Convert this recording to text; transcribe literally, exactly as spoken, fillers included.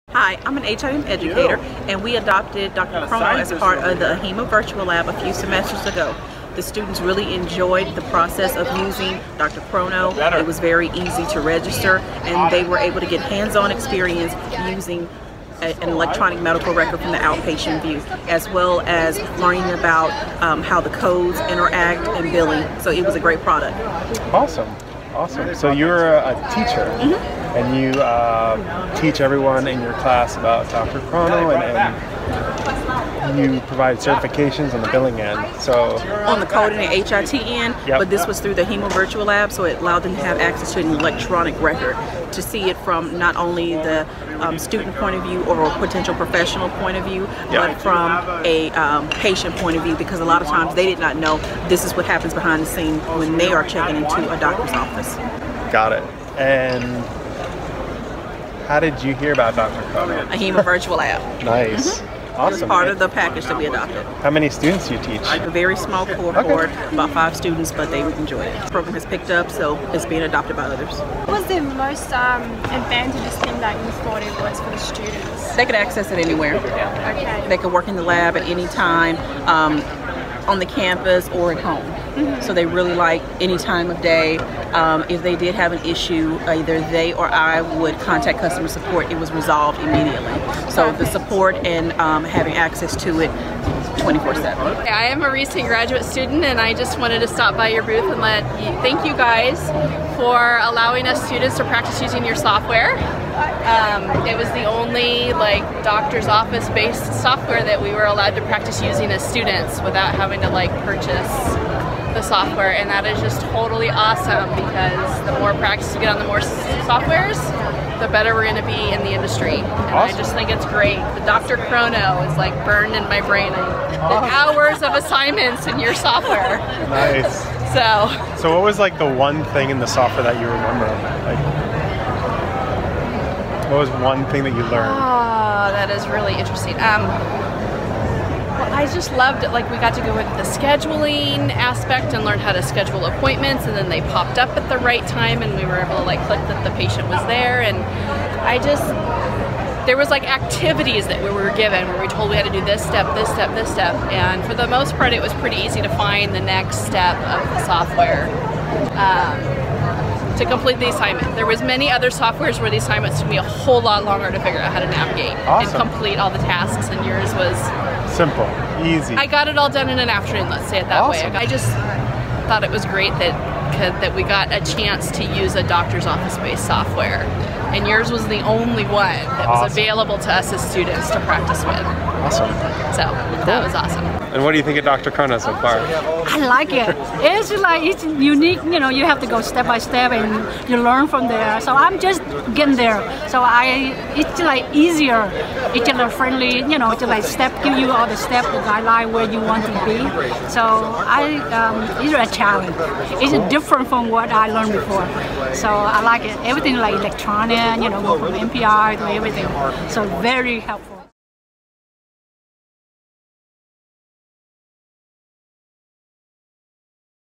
Hi, I'm an H I M educator, and we adopted DrChrono as part of the HEMA Virtual Lab a few semesters ago. The students really enjoyed the process of using DrChrono. It was very easy to register, and they were able to get hands-on experience using a, an electronic medical record from the outpatient view, as well as learning about um, how the codes interact and billing. So it was a great product. Awesome. Awesome. So you're a teacher, mm-hmm. and you uh, teach everyone in your class about DrChrono, and, and you provide certifications on the billing end. So on the coding and H I T end, yep. But this was through the HEMA Virtual Lab, so it allowed them to have access to an electronic record to see it from not only the um, student point of view or a potential professional point of view, yep. but from a um, patient point of view, because a lot of times they did not know this is what happens behind the scene when they are checking into a doctor's office. Got it. And how did you hear about DrChrono? A HEMA Virtual Lab. Nice. Mm-hmm. Awesome. It was part of the package that we adopted. How many students do you teach? A very small cohort, okay. about five students, but they enjoy it. The program has picked up, so it's being adopted by others. What was the most um, advantageous thing that you thought it was for the students? They could access it anywhere. Okay. They could work in the lab at any time, um, on the campus or at home. Mm-hmm. So they really like any time of day. Um, if they did have an issue, either they or I would contact customer support. It was resolved immediately. So the support and um, having access to it twenty-four seven. I am a recent graduate student, and I just wanted to stop by your booth and let you, thank you guys for allowing us students to practice using your software. Um, it was the only like doctor's office based software that we were allowed to practice using as students without having to like purchase the software, and that is just totally awesome, because the more practice we get on the more softwares, the better we're going to be in the industry. And awesome. I just think it's great. The DrChrono is like burned in my brain. The awesome. hours of assignments in your software. Nice. So. So what was like the one thing in the software that you remember? Like, what was one thing that you learned? Oh, that is really interesting. Um, well, I just loved it. Like, we got to go into the scheduling aspect and learn how to schedule appointments, and then they popped up at the right time, and we were able to like click that the patient was there. And I just, there was like activities that we were given where we told we had to do this step, this step, this step, and for the most part, it was pretty easy to find the next step of the software. Um, to complete the assignment. There was many other softwares where the assignments took me a whole lot longer to figure out how to navigate awesome. and complete all the tasks, and yours was simple, easy. I got it all done in an afternoon, let's say it that awesome. way. I just thought it was great that that we got a chance to use a doctor's office-based software, and yours was the only one that was awesome. available to us as students to practice with. Awesome. So cool. that was awesome. And what do you think of DrChrono so far? I like it. It's like, it's unique, you know, you have to go step by step and you learn from there. So I'm just getting there. So I, it's like easier. It's like friendly, you know, it's like step, give you all the steps, the guideline where you want to be. So I, um, it's a challenge. It's different from what I learned before. So I like it. Everything like electronic, you know, go from N P R to everything. So very helpful.